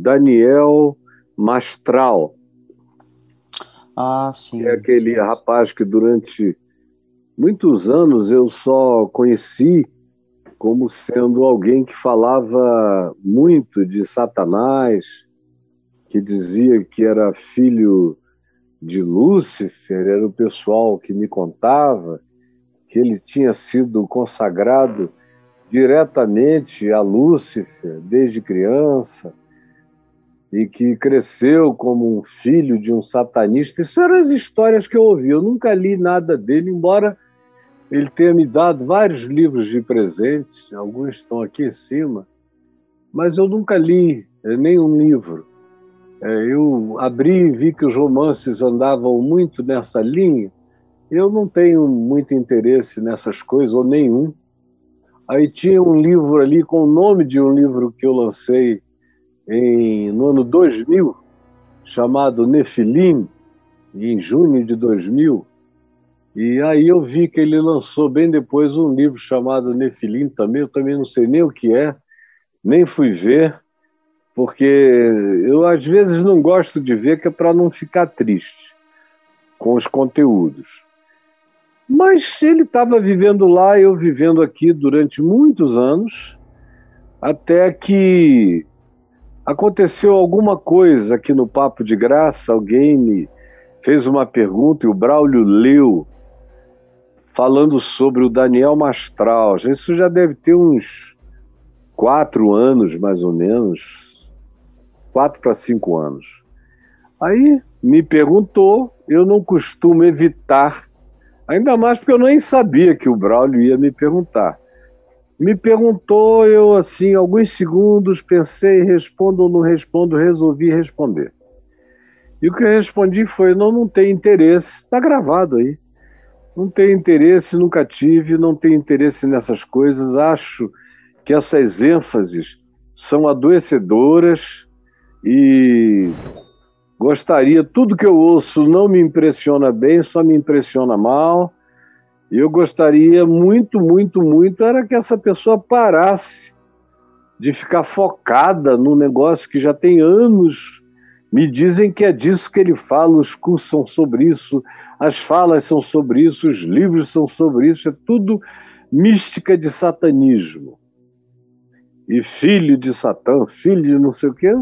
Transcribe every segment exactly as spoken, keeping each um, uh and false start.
Daniel Mastral. Ah, sim. É aquele sim. rapaz que durante muitos anos eu só conheci como sendo alguém que falava muito de Satanás, que dizia que era filho de Lúcifer, era o pessoal que me contava que ele tinha sido consagrado diretamente a Lúcifer desde criança e que cresceu como um filho de um satanista. Isso eram as histórias que eu ouvi. Eu nunca li nada dele, embora ele tenha me dado vários livros de presentes, alguns estão aqui em cima, mas eu nunca li nenhum livro. Eu abri e vi que os romances andavam muito nessa linha. Eu não tenho muito interesse nessas coisas, ou nenhum. Aí tinha um livro ali com o nome de um livro que eu lancei em, no ano dois mil, chamado Nefilim, em junho de dois mil. E aí eu vi que ele lançou bem depois um livro chamado Nefilim também. Eu também não sei nem o que é, nem fui ver, porque eu às vezes não gosto de ver, que é para não ficar triste com os conteúdos. Mas ele estava vivendo lá, eu vivendo aqui durante muitos anos, até que aconteceu alguma coisa aqui no Papo de Graça. Alguém me fez uma pergunta e o Braulio leu, falando sobre o Daniel Mastral. Isso já deve ter uns quatro anos, mais ou menos, quatro para cinco anos. Aí me perguntou, eu não costumo evitar, ainda mais porque eu nem sabia que o Braulio ia me perguntar. Me perguntou, eu assim, alguns segundos, pensei, respondo ou não respondo, resolvi responder. E o que eu respondi foi, não, não tem interesse, está gravado aí. Não tenho interesse, nunca tive, não tenho interesse nessas coisas. Acho que essas ênfases são adoecedoras e gostaria, tudo que eu ouço não me impressiona bem, só me impressiona mal. E eu gostaria muito, muito, muito, era que essa pessoa parasse de ficar focada num negócio que já tem anos. Me dizem que é disso que ele fala, os cursos são sobre isso, as falas são sobre isso, os livros são sobre isso, é tudo mística de satanismo. E filho de Satã, filho de não sei o quê,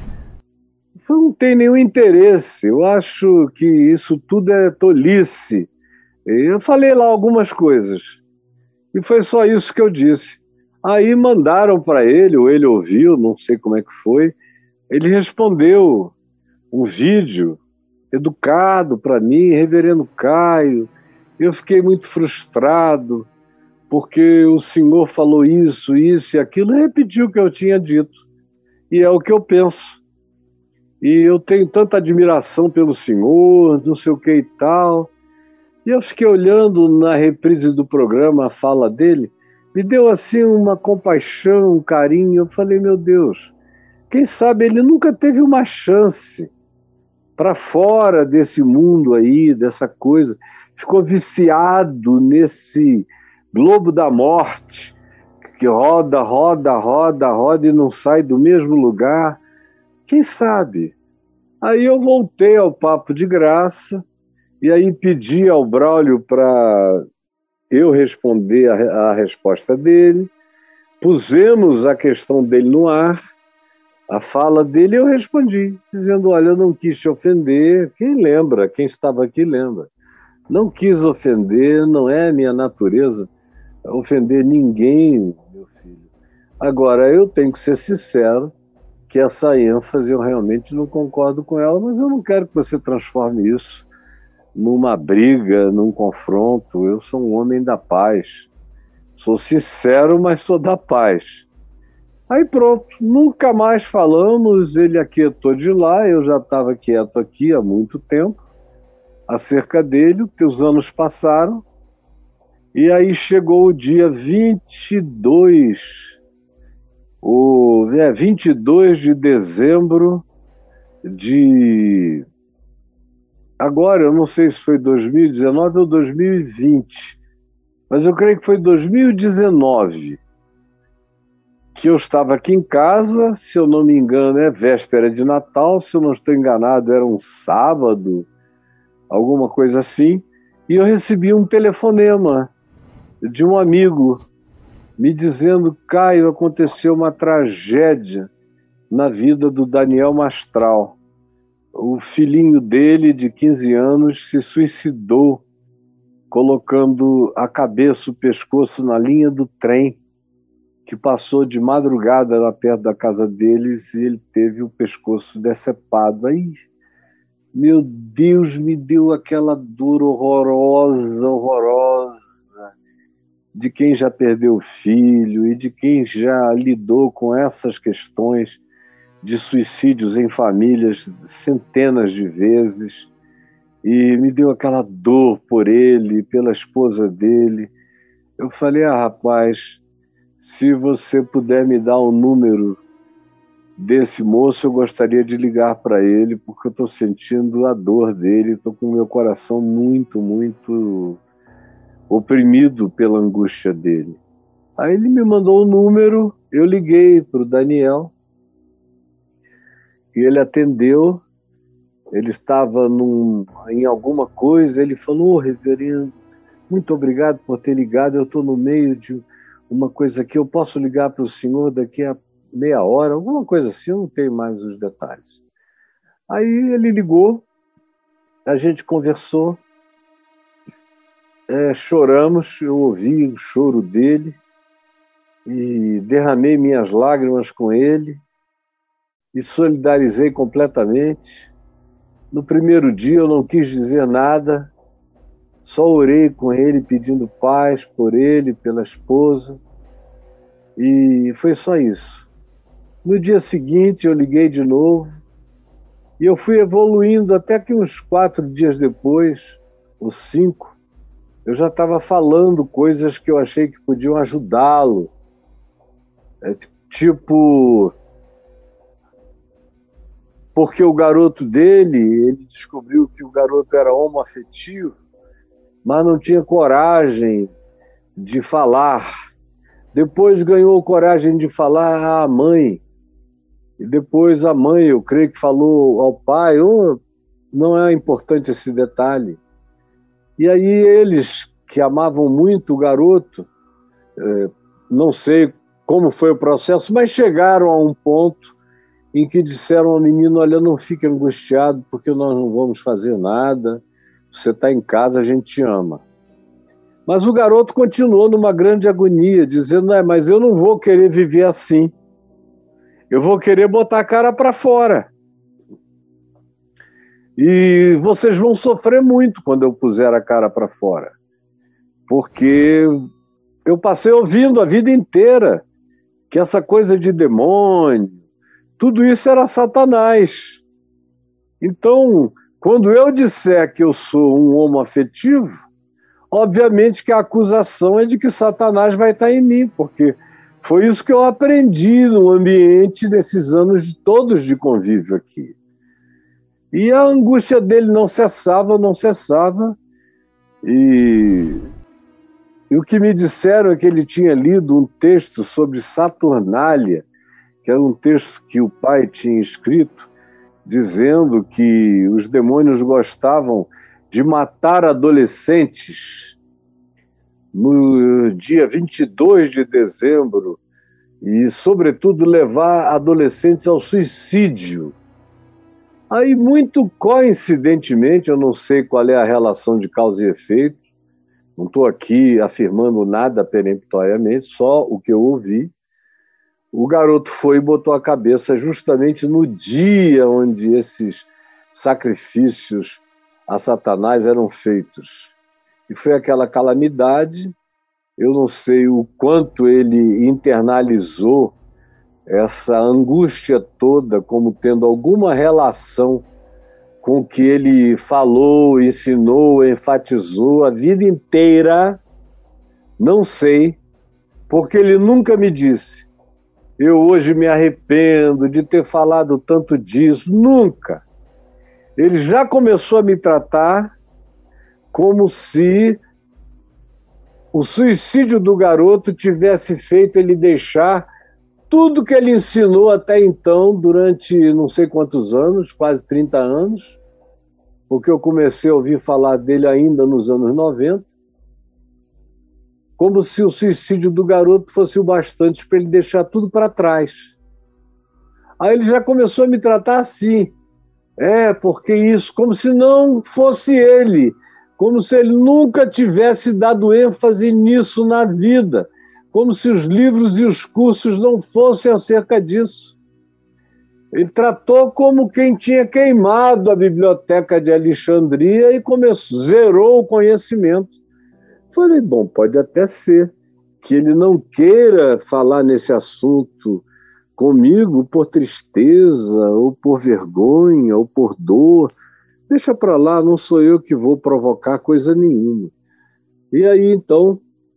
não tem nenhum interesse. Eu acho que isso tudo é tolice. Eu falei lá algumas coisas, e foi só isso que eu disse. Aí mandaram para ele, ou ele ouviu, não sei como é que foi, ele respondeu um vídeo educado para mim, reverendo Caio. Eu fiquei muito frustrado, porque o senhor falou isso, isso e aquilo, e repetiu o que eu tinha dito. E é o que eu penso. E eu tenho tanta admiração pelo senhor, não sei o que e tal. E eu fiquei olhando na reprise do programa a fala dele, me deu assim uma compaixão, um carinho. Eu falei, meu Deus, quem sabe ele nunca teve uma chance para fora desse mundo aí, dessa coisa. Ficou viciado nesse globo da morte, que roda, roda, roda, roda e não sai do mesmo lugar. Quem sabe? Aí eu voltei ao Papo de Graça, e aí pedi ao Braulio para eu responder a, a resposta dele, pusemos a questão dele no ar, a fala dele, eu respondi, dizendo, olha, eu não quis te ofender, quem lembra, quem estava aqui lembra, não quis ofender, não é minha natureza ofender ninguém, meu filho. Agora, eu tenho que ser sincero, que essa ênfase eu realmente não concordo com ela, mas eu não quero que você transforme isso numa briga, num confronto. Eu sou um homem da paz, sou sincero, mas sou da paz. Aí pronto, nunca mais falamos, ele aquietou de lá, eu já estava quieto aqui há muito tempo, acerca dele, os anos passaram, e aí chegou o dia vinte e dois, o, é, vinte e dois de dezembro de... Agora, eu não sei se foi dois mil e dezenove ou dois mil e vinte, mas eu creio que foi dois mil e dezenove, que eu estava aqui em casa, se eu não me engano, é véspera de Natal, se eu não estou enganado, era um sábado, alguma coisa assim, e eu recebi um telefonema de um amigo me dizendo: Caio, aconteceu uma tragédia na vida do Daniel Mastral. O filhinho dele, de quinze anos, se suicidou colocando a cabeça, o pescoço na linha do trem que passou de madrugada lá perto da casa deles, e ele teve o pescoço decepado. Aí, meu Deus, me deu aquela dor horrorosa, horrorosa, de quem já perdeu o filho e de quem já lidou com essas questões de suicídios em famílias centenas de vezes, e me deu aquela dor por ele, pela esposa dele. Eu falei: ah, rapaz, se você puder me dar o número desse moço, eu gostaria de ligar para ele, porque eu estou sentindo a dor dele, estou com o meu coração muito, muito oprimido pela angústia dele. Aí ele me mandou o número, eu liguei para o Daniel, e ele atendeu. Ele estava num, em alguma coisa, ele falou: oh, reverendo, muito obrigado por ter ligado, eu estou no meio de uma coisa aqui, eu posso ligar para o senhor daqui a meia hora, alguma coisa assim, eu não tenho mais os detalhes. Aí ele ligou, a gente conversou, é, choramos, eu ouvi o choro dele e derramei minhas lágrimas com ele e solidarizei completamente. No primeiro dia eu não quis dizer nada, só orei com ele pedindo paz por ele, pela esposa, e foi só isso. No dia seguinte eu liguei de novo e eu fui evoluindo até que uns quatro dias depois, ou cinco, eu já estava falando coisas que eu achei que podiam ajudá-lo. É, tipo, porque o garoto dele, ele descobriu que o garoto era homoafetivo, mas não tinha coragem de falar. Depois ganhou coragem de falar à mãe. E depois a mãe, eu creio que falou ao pai. Oh, não é importante esse detalhe. E aí eles, que amavam muito o garoto, eh, não sei como foi o processo, mas chegaram a um ponto em que disseram ao menino: olha, não fique angustiado, porque nós não vamos fazer nada, você está em casa, a gente te ama. Mas o garoto continuou numa grande agonia, dizendo: é, mas eu não vou querer viver assim, eu vou querer botar a cara para fora. E vocês vão sofrer muito quando eu puser a cara para fora, porque eu passei ouvindo a vida inteira que essa coisa de demônio, tudo isso era Satanás. Então, quando eu disser que eu sou um homoafetivo, obviamente que a acusação é de que Satanás vai estar em mim, porque foi isso que eu aprendi no ambiente desses anos todos de convívio aqui. E a angústia dele não cessava, não cessava, e, e o que me disseram é que ele tinha lido um texto sobre Saturnália, que era um texto que o pai tinha escrito, dizendo que os demônios gostavam de matar adolescentes no dia vinte e dois de dezembro e, sobretudo, levar adolescentes ao suicídio. Aí, muito coincidentemente, eu não sei qual é a relação de causa e efeito, não estou aqui afirmando nada peremptoriamente, só o que eu ouvi. O garoto foi e botou a cabeça justamente no dia onde esses sacrifícios a Satanás eram feitos. E foi aquela calamidade. Eu não sei o quanto ele internalizou essa angústia toda como tendo alguma relação com o que ele falou, ensinou, enfatizou a vida inteira. Não sei, porque ele nunca me disse: eu hoje me arrependo de ter falado tanto disso. Nunca. Ele já começou a me tratar como se o suicídio do garoto tivesse feito ele deixar tudo que ele ensinou até então, durante não sei quantos anos, quase trinta anos, porque eu comecei a ouvir falar dele ainda nos anos noventa, como se o suicídio do garoto fosse o bastante para ele deixar tudo para trás. Aí ele já começou a me tratar assim. É, porque isso, como se não fosse ele, como se ele nunca tivesse dado ênfase nisso na vida, como se os livros e os cursos não fossem acerca disso. Ele tratou como quem tinha queimado a biblioteca de Alexandria e começou, zerou o conhecimento. Falei, bom, pode até ser que ele não queira falar nesse assunto comigo por tristeza, ou por vergonha, ou por dor. Deixa para lá, não sou eu que vou provocar coisa nenhuma. E aí, então,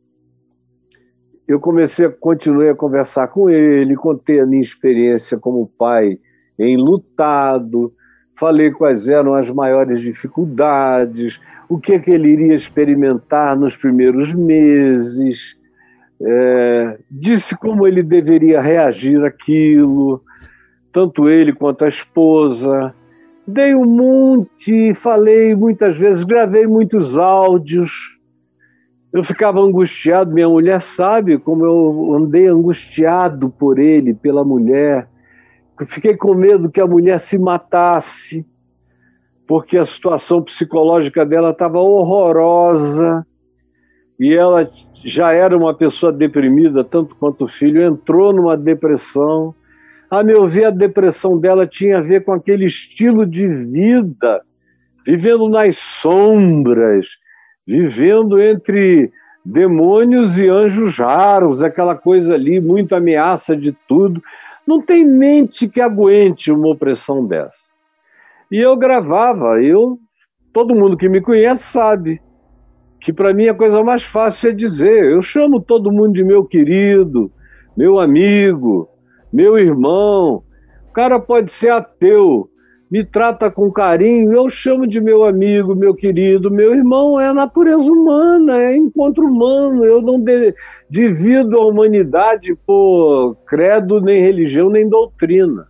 eu comecei a continuei a conversar com ele, contei a minha experiência como pai enlutado, falei quais eram as maiores dificuldades, o que, é que ele iria experimentar nos primeiros meses, é, disse como ele deveria reagir àquilo, tanto ele quanto a esposa. Dei um monte, falei muitas vezes, gravei muitos áudios. Eu ficava angustiado, minha mulher sabe como eu andei angustiado por ele, pela mulher. Eu fiquei com medo que a mulher se matasse, porque a situação psicológica dela estava horrorosa, e ela já era uma pessoa deprimida, tanto quanto o filho, entrou numa depressão. A meu ver, a depressão dela tinha a ver com aquele estilo de vida, vivendo nas sombras, vivendo entre demônios e anjos raros, aquela coisa ali, muita ameaça de tudo. Não tem mente que aguente uma opressão dessa. E eu gravava, eu, todo mundo que me conhece sabe que para mim a coisa mais fácil é dizer, eu chamo todo mundo de meu querido, meu amigo, meu irmão. O cara pode ser ateu, me trata com carinho, eu chamo de meu amigo, meu querido, meu irmão. É a natureza humana, é encontro humano. Eu não de, divido a humanidade por credo, nem religião, nem doutrina.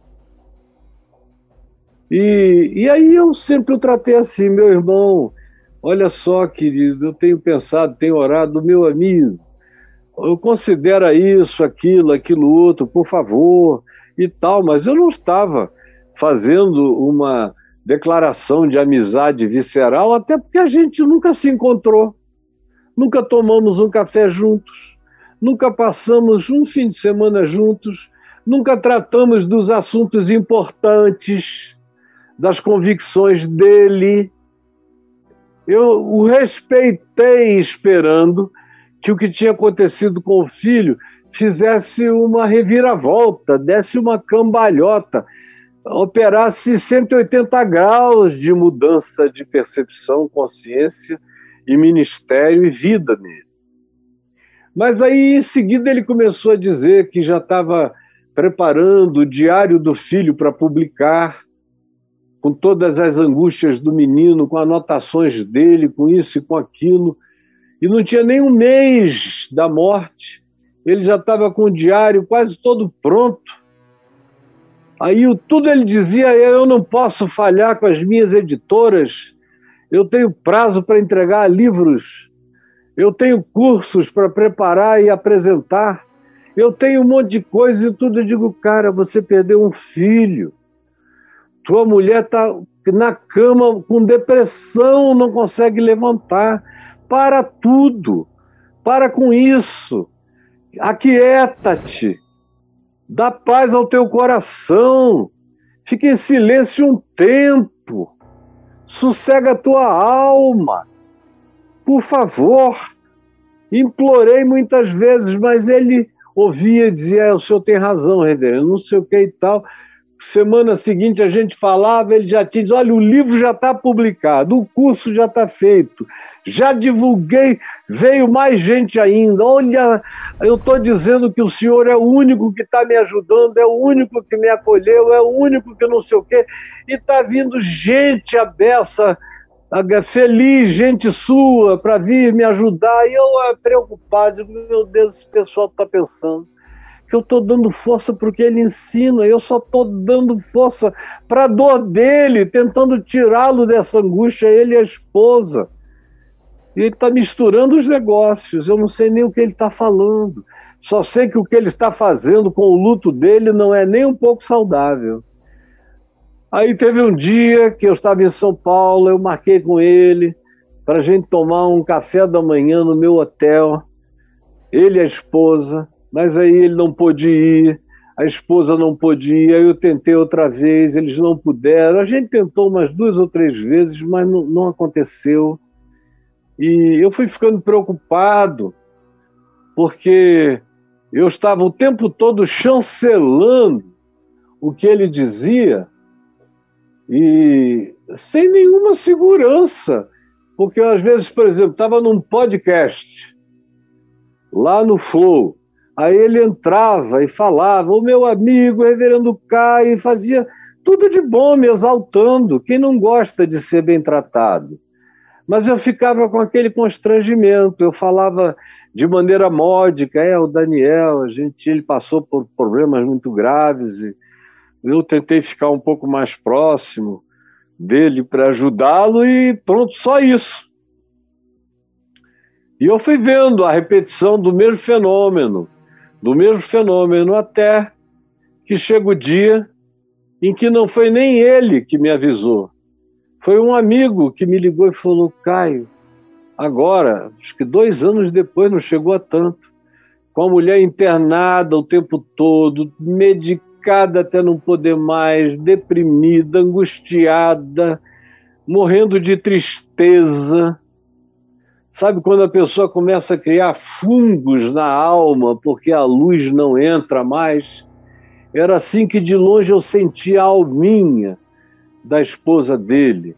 E, e aí eu sempre o tratei assim, meu irmão, olha só, querido, eu tenho pensado, tenho orado, meu amigo, eu considero isso, aquilo, aquilo outro, por favor, e tal, mas eu não estava fazendo uma declaração de amizade visceral, até porque a gente nunca se encontrou, nunca tomamos um café juntos, nunca passamos um fim de semana juntos, nunca tratamos dos assuntos importantes, das convicções dele. Eu o respeitei esperando que o que tinha acontecido com o filho fizesse uma reviravolta, desse uma cambalhota, operasse cento e oitenta graus de mudança de percepção, consciência e ministério e vida nele. Mas aí, em seguida, ele começou a dizer que já estava preparando o diário do filho para publicar, com todas as angústias do menino, com anotações dele, com isso e com aquilo. E não tinha nem um mês da morte, ele já estava com o diário quase todo pronto. Aí tudo ele dizia, eu não posso falhar com as minhas editoras, eu tenho prazo para entregar livros, eu tenho cursos para preparar e apresentar, eu tenho um monte de coisa e tudo. Eu digo, cara, você perdeu um filho, tua mulher está na cama com depressão, não consegue levantar, para tudo, para com isso, aquieta-te, dá paz ao teu coração, fica em silêncio um tempo, sossega a tua alma, por favor. Implorei muitas vezes, mas ele ouvia e dizia, o senhor tem razão, reverendo, não sei o que e tal. Semana seguinte a gente falava, ele já tinha dito, olha, o livro já está publicado, o curso já está feito, já divulguei, veio mais gente ainda, olha, eu estou dizendo que o senhor é o único que está me ajudando, é o único que me acolheu, é o único que não sei o quê, e está vindo gente a beça, feliz, gente sua, para vir me ajudar, e eu preocupado, meu Deus, esse pessoal está pensando. que eu estou dando força para o que ele ensina, eu só estou dando força para a dor dele, tentando tirá-lo dessa angústia, ele e a esposa. E ele está misturando os negócios, eu não sei nem o que ele está falando. Só sei que o que ele está fazendo com o luto dele não é nem um pouco saudável. Aí teve um dia que eu estava em São Paulo, eu marquei com ele para a gente tomar um café da manhã no meu hotel, ele e a esposa, mas aí ele não pôde ir, a esposa não pôde ir, aí eu tentei outra vez, eles não puderam, a gente tentou umas duas ou três vezes, mas não, não aconteceu. E eu fui ficando preocupado, porque eu estava o tempo todo chancelando o que ele dizia e sem nenhuma segurança. Porque às vezes, por exemplo, estava num podcast, lá no Flow, aí ele entrava e falava, o meu amigo, o reverendo Caio, e fazia tudo de bom, me exaltando. Quem não gosta de ser bem tratado? Mas eu ficava com aquele constrangimento, eu falava de maneira módica, é, o Daniel, a gente, ele passou por problemas muito graves, e eu tentei ficar um pouco mais próximo dele para ajudá-lo e pronto, só isso. E eu fui vendo a repetição do mesmo fenômeno, do mesmo fenômeno, até que chega o dia em que não foi nem ele que me avisou. Foi um amigo que me ligou e falou, Caio, agora, acho que dois anos depois, não chegou a tanto, com a mulher internada o tempo todo, medicada até não poder mais, deprimida, angustiada, morrendo de tristeza. Sabe quando a pessoa começa a criar fungos na alma porque a luz não entra mais? Era assim que de longe eu sentia a alminha da esposa dele,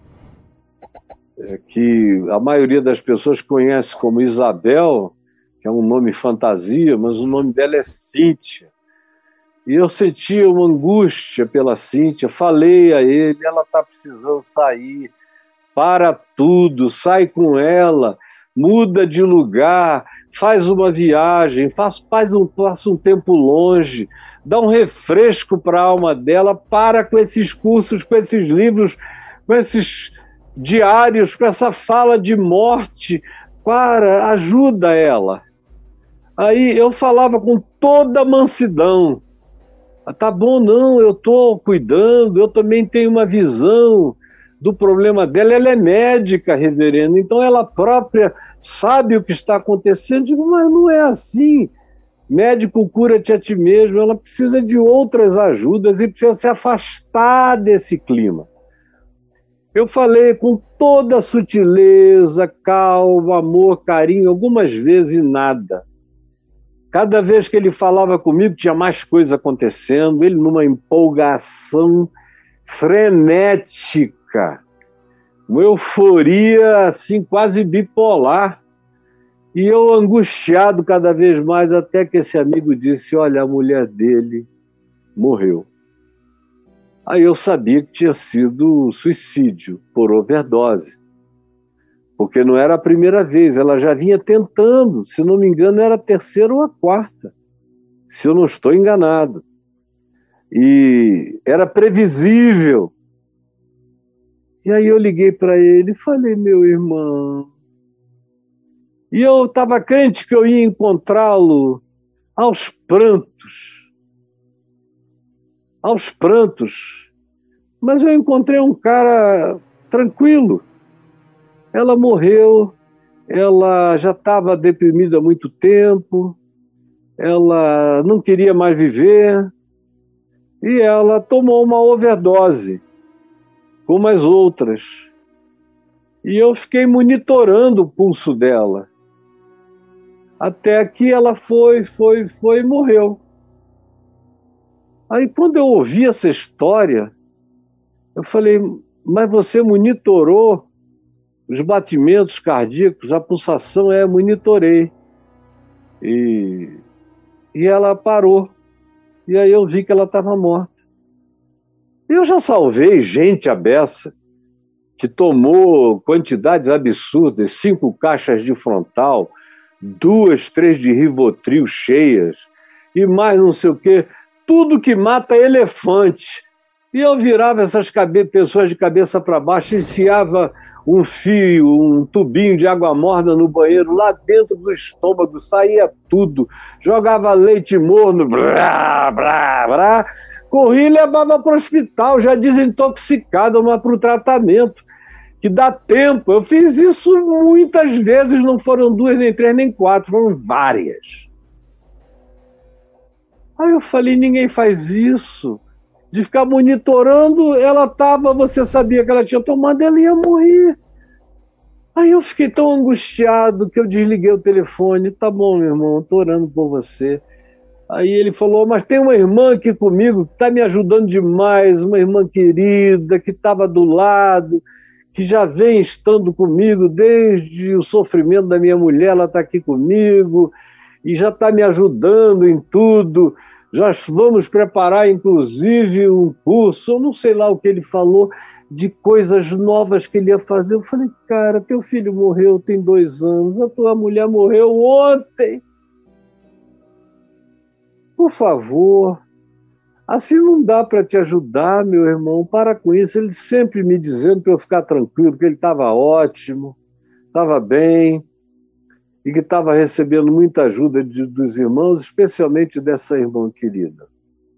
que a maioria das pessoas conhece como Isabel, que é um nome fantasia, mas o nome dela é Cíntia. E eu sentia uma angústia pela Cíntia, falei a ele, ela está precisando sair, para tudo, sai com ela, muda de lugar, faz uma viagem, faz, faz um, passa um tempo longe, dá um refresco para a alma dela, para com esses cursos, com esses livros, com esses diários, com essa fala de morte, para, ajuda ela. Aí eu falava com toda mansidão, ah, tá bom, não, eu estou cuidando, eu também tenho uma visão do problema dela, ela é médica, reverendo, então ela própria sabe o que está acontecendo. Eu digo, mas não é assim, médico cura-te a ti mesmo, ela precisa de outras ajudas e precisa se afastar desse clima. Eu falei com toda sutileza, calma, amor, carinho, algumas vezes nada. Cada vez que ele falava comigo, tinha mais coisa acontecendo, ele numa empolgação frenética, uma euforia assim, quase bipolar. E eu angustiado cada vez mais, até que esse amigo disse, olha, a mulher dele morreu. Aí eu sabia que tinha sido suicídio por overdose, porque não era a primeira vez, ela já vinha tentando, se não me engano era a terceira ou a quarta, se eu não estou enganado. E era previsível. E aí eu liguei para ele e falei, meu irmão, e eu estava crente que eu ia encontrá-lo aos prantos, aos prantos, mas eu encontrei um cara tranquilo. Ela morreu, ela já estava deprimida há muito tempo, ela não queria mais viver, e ela tomou uma overdose, como as outras. E eu fiquei monitorando o pulso dela, até que ela foi, foi, foi e morreu. Aí quando eu ouvi essa história, eu falei, mas você monitorou os batimentos cardíacos, a pulsação? É, monitorei. E, e ela parou. E aí eu vi que ela estava morta. Eu já salvei gente à beça que tomou quantidades absurdas, cinco caixas de Frontal, duas, três de Rivotril cheias, e mais não sei o quê. Tudo que mata é elefante. E eu virava essas cabe pessoas de cabeça para baixo, enfiava um fio, um tubinho de água morna no banheiro, lá dentro do estômago, saía tudo. Jogava leite morno, brá, brá, brá. Corria e levava para o hospital, já desintoxicado, mas para o tratamento, que dá tempo. Eu fiz isso muitas vezes, não foram duas, nem três, nem quatro, foram várias. Aí eu falei, ninguém faz isso. De ficar monitorando, ela estava, você sabia que ela tinha tomado, ela ia morrer. Aí eu fiquei tão angustiado que eu desliguei o telefone. Tá bom, meu irmão, estou orando por você. Aí ele falou, mas tem uma irmã aqui comigo que está me ajudando demais, uma irmã querida, que estava do lado, que já vem estando comigo desde o sofrimento da minha mulher, ela está aqui comigo e já está me ajudando em tudo. Já vamos preparar, inclusive, um curso, eu não sei lá o que ele falou, de coisas novas que ele ia fazer. Eu falei, cara, teu filho morreu tem dois anos, a tua mulher morreu ontem. Por favor, assim não dá para te ajudar, meu irmão, para com isso. Ele sempre me dizendo para eu ficar tranquilo, que ele estava ótimo, estava bem, e que estava recebendo muita ajuda de, dos irmãos, especialmente dessa irmã querida.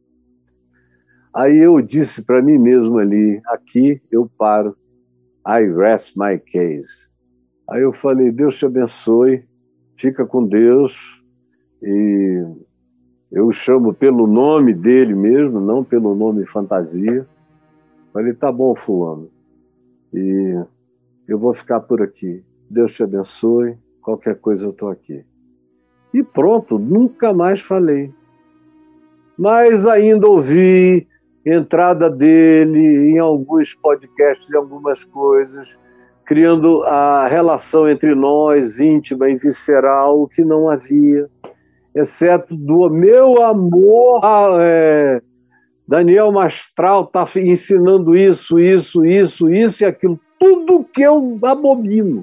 Aí eu disse para mim mesmo ali, aqui eu paro, I rest my case. Aí eu falei, Deus te abençoe, fica com Deus, e eu o chamo pelo nome dele mesmo, não pelo nome fantasia. Falei, tá bom, fulano, e eu vou ficar por aqui. Deus te abençoe, qualquer coisa eu estou aqui. E pronto, nunca mais falei. Mas ainda ouvi entrada dele em alguns podcasts, em algumas coisas, criando a relação entre nós, íntima e visceral, que não havia, exceto do meu amor a, é, Daniel Mastral está ensinando isso, isso, isso, isso e aquilo, tudo que eu abomino.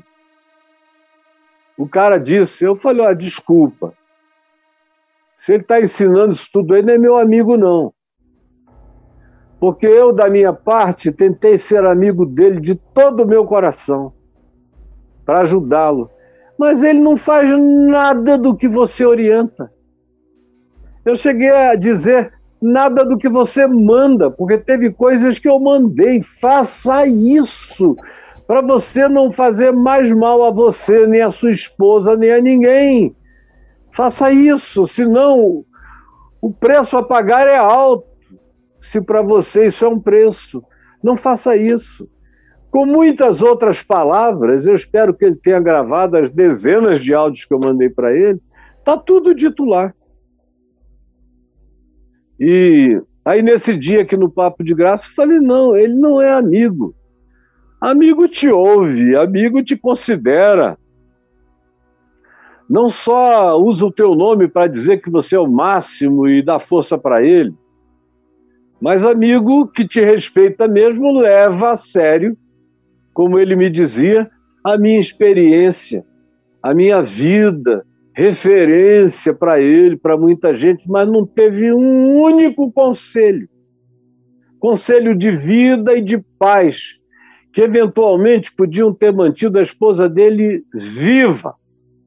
O cara disse, eu falei, ó, desculpa, se ele está ensinando isso tudo aí, não é meu amigo, não. Porque eu, da minha parte, tentei ser amigo dele de todo o meu coração, para ajudá-lo. Mas ele não faz nada do que você orienta. Eu cheguei a dizer nada do que você manda, porque teve coisas que eu mandei. Faça isso, para você não fazer mais mal a você, nem a sua esposa, nem a ninguém. Faça isso, senão o preço a pagar é alto. Se para você isso é um preço, não faça isso. Com muitas outras palavras, eu espero que ele tenha gravado as dezenas de áudios que eu mandei para ele, está tudo dito lá. E aí nesse dia aqui no Papo de Graça, eu falei, não, ele não é amigo. Amigo te ouve, amigo te considera. Não só usa o teu nome para dizer que você é o máximo e dá força para ele, mas amigo que te respeita mesmo, leva a sério, como ele me dizia, a minha experiência, a minha vida, referência para ele, para muita gente, mas não teve um único conselho. Conselho de vida e de paz, que eventualmente podiam ter mantido a esposa dele viva,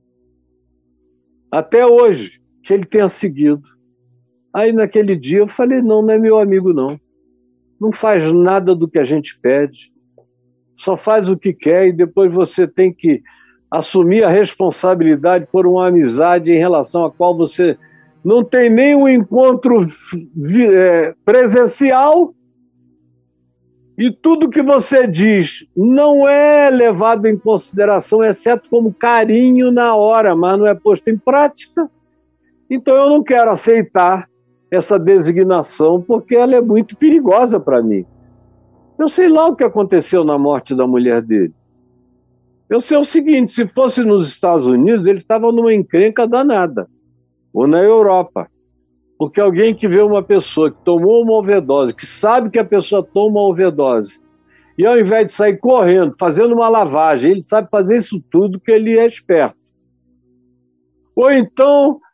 até hoje, que ele tenha seguido. Aí naquele dia eu falei, não, não é meu amigo não. Não faz nada do que a gente pede. Só faz o que quer e depois você tem que assumir a responsabilidade por uma amizade em relação à qual você não tem nem um encontro é, presencial e tudo que você diz não é levado em consideração, exceto como carinho na hora, mas não é posto em prática. Então eu não quero aceitar essa designação, porque ela é muito perigosa para mim. Eu sei lá o que aconteceu na morte da mulher dele. Eu sei o seguinte, se fosse nos Estados Unidos, ele estava numa encrenca danada, ou na Europa, porque alguém que vê uma pessoa que tomou uma overdose, que sabe que a pessoa toma uma overdose, e ao invés de sair correndo, fazendo uma lavagem, ele sabe fazer isso tudo, que ele é esperto. Ou então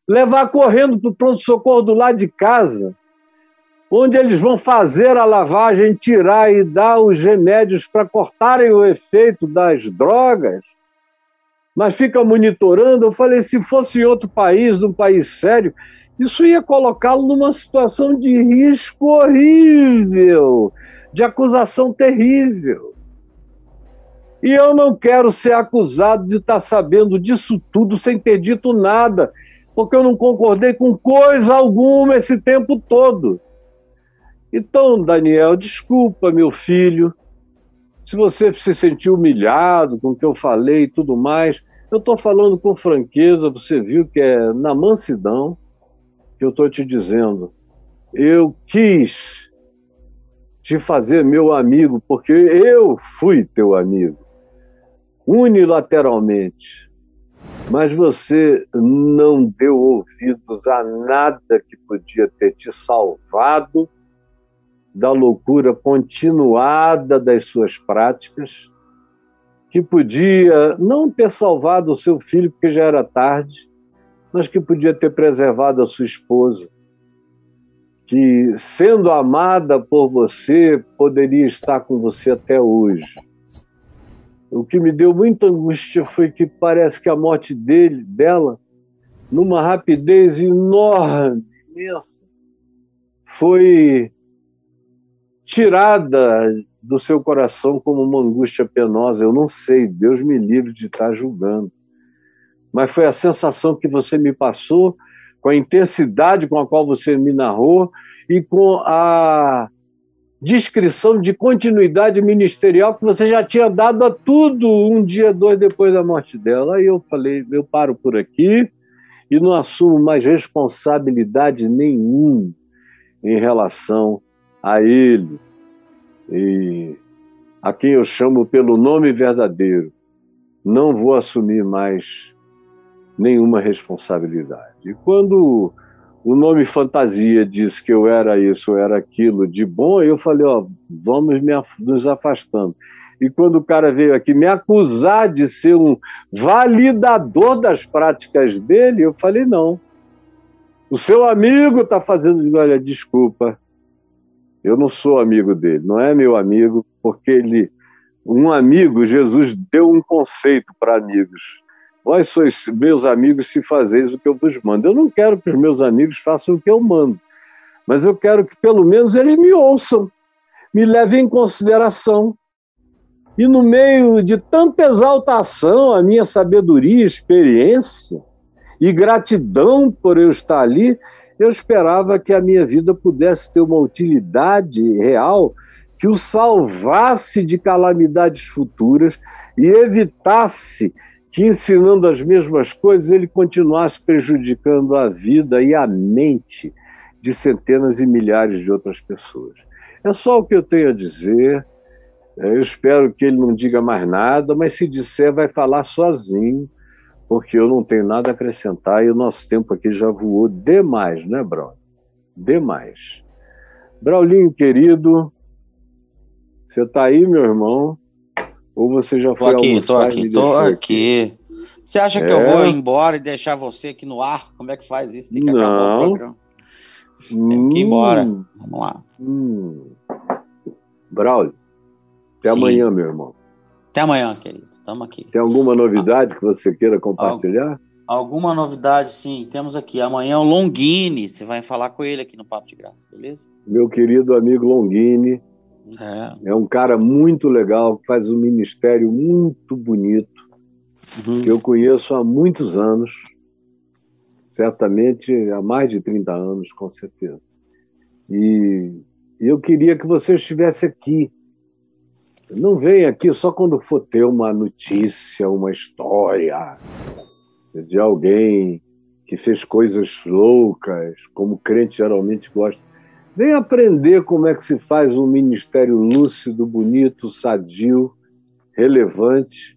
levar correndo para o pronto-socorro do lado de casa, onde eles vão fazer a lavagem, tirar e dar os remédios para cortarem o efeito das drogas, mas fica monitorando. Eu falei, se fosse em outro país, num país sério, isso ia colocá-lo numa situação de risco horrível, de acusação terrível. E eu não quero ser acusado de estar sabendo disso tudo sem ter dito nada, porque eu não concordei com coisa alguma esse tempo todo. Então, Daniel, desculpa, meu filho, se você se sentiu humilhado com o que eu falei e tudo mais. Eu estou falando com franqueza, você viu que é na mansidão que eu estou te dizendo. Eu quis te fazer meu amigo, porque eu fui teu amigo, unilateralmente. Mas você não deu ouvidos a nada que podia ter te salvado da loucura continuada das suas práticas, que podia não ter salvado o seu filho porque já era tarde, mas que podia ter preservado a sua esposa, que, sendo amada por você, poderia estar com você até hoje. O que me deu muita angústia foi que parece que a morte dele, dela, numa rapidez enorme, imensa, foi tirada do seu coração como uma angústia penosa. Eu não sei, Deus me livre de estar julgando. Mas foi a sensação que você me passou, com a intensidade com a qual você me narrou e com a descrição de continuidade ministerial que você já tinha dado a tudo um dia, dois depois da morte dela. Aí eu falei, eu paro por aqui e não assumo mais responsabilidade nenhuma em relação a ele, e a quem eu chamo pelo nome verdadeiro. Não vou assumir mais nenhuma responsabilidade. E quando o nome fantasia diz que eu era isso, eu era aquilo de bom, eu falei, ó, vamos me, nos afastando. E quando o cara veio aqui me acusar de ser um validador das práticas dele, eu falei, não. O seu amigo está fazendo... Olha, desculpa, eu não sou amigo dele, não é meu amigo, porque ele... Um amigo, Jesus deu um conceito para amigos. Vós sois meus amigos se fazeis o que eu vos mando. Eu não quero que os meus amigos façam o que eu mando, mas eu quero que pelo menos eles me ouçam, me levem em consideração. E no meio de tanta exaltação, a minha sabedoria, experiência e gratidão por eu estar ali, eu esperava que a minha vida pudesse ter uma utilidade real que o salvasse de calamidades futuras e evitasse que, ensinando as mesmas coisas, ele continuasse prejudicando a vida e a mente de centenas e milhares de outras pessoas. É só o que eu tenho a dizer. Eu espero que ele não diga mais nada, mas se disser, vai falar sozinho, porque eu não tenho nada a acrescentar e o nosso tempo aqui já voou demais, né, Braulio? Demais. Braulinho, querido, você está aí, meu irmão? Ou você já foi tô aqui, almoçar tô aqui, e me tô deixou aqui. aqui? Você acha É? que eu vou embora e deixar você aqui no ar? Como é que faz isso? Tem que acabar o Não. programa. Tem que ir embora. Hum, Vamos lá. hum. Braulio, até Sim. amanhã, meu irmão. Até amanhã, querido. Estamos aqui. Tem alguma novidade que você queira compartilhar? Alguma novidade, sim. Temos aqui. Amanhã o Longini. Você vai falar com ele aqui no Papo de Graça, beleza? Meu querido amigo Longini É. é um cara muito legal, que faz um ministério muito bonito, Uhum. que eu conheço há muitos anos, certamente há mais de trinta anos, com certeza. E eu queria que você estivesse aqui. Não venha aqui só quando for ter uma notícia, uma história de alguém que fez coisas loucas, como o crente geralmente gosta. Venha aprender como é que se faz um ministério lúcido, bonito, sadio, relevante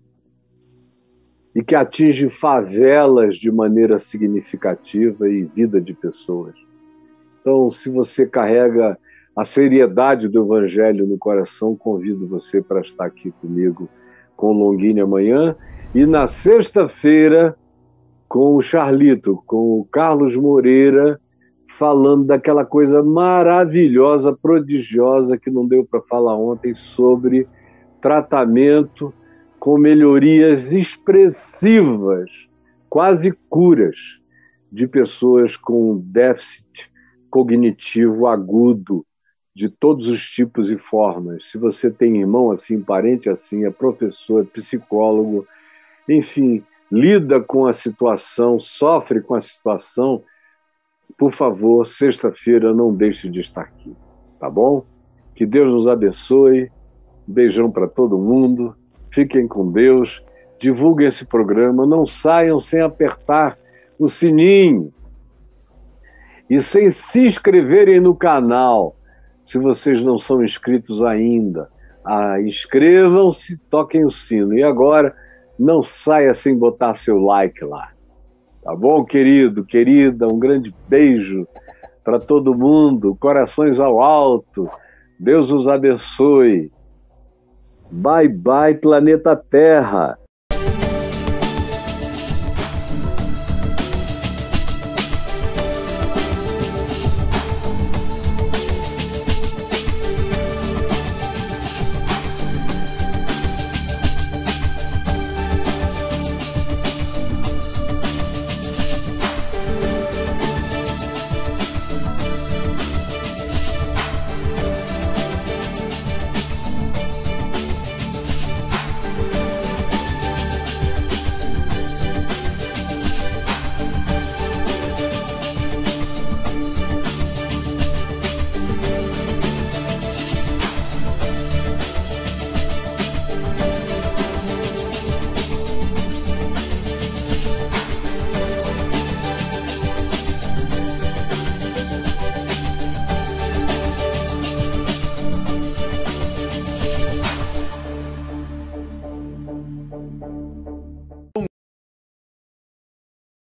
e que atinge favelas de maneira significativa e vida de pessoas. Então, se você carrega a seriedade do Evangelho no coração, convido você para estar aqui comigo com o Longini amanhã. E na sexta-feira com o Charlito, com o Carlos Moreira, falando daquela coisa maravilhosa, prodigiosa, que não deu para falar ontem, sobre tratamento com melhorias expressivas, quase curas, de pessoas com déficit cognitivo agudo, de todos os tipos e formas. Se você tem irmão assim, parente assim, é professor, é psicólogo, enfim, lida com a situação, sofre com a situação, por favor, sexta-feira não deixe de estar aqui, tá bom? Que Deus nos abençoe, um beijão para todo mundo, fiquem com Deus, divulguem esse programa, não saiam sem apertar o sininho e sem se inscreverem no canal, se vocês não são inscritos ainda. Ah, inscrevam-se, toquem o sino. E agora, não saia sem botar seu like lá. Tá bom, querido, querida? Um grande beijo para todo mundo. Corações ao alto. Deus os abençoe. Bye, bye, planeta Terra.